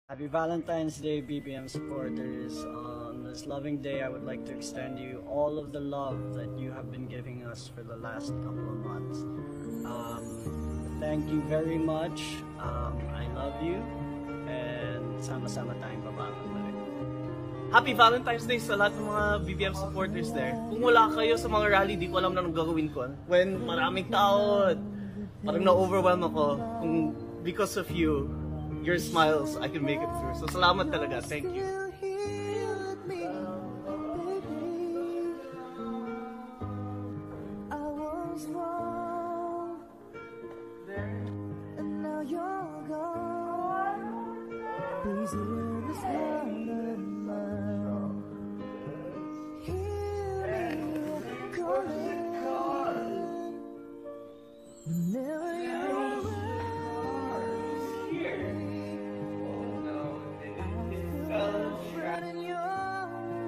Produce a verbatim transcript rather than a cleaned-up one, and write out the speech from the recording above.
Happy Valentine's Day, B B M supporters. On this loving day, I would like to extend you all of the love that you have been giving us for the last couple of months. Um, thank you very much. Um, I love you. And sama-sama tayong babangon na rin. Happy Valentine's Day sa lahat ng mga B B M supporters there. Kung wala kayo sa mga rally, di ko alam na anong gagawin ko. When maraming tao, parang na-overwhelm ako. Kung because of you, your smiles, I can make it through. So salamat talaga. Thank you. Please hear this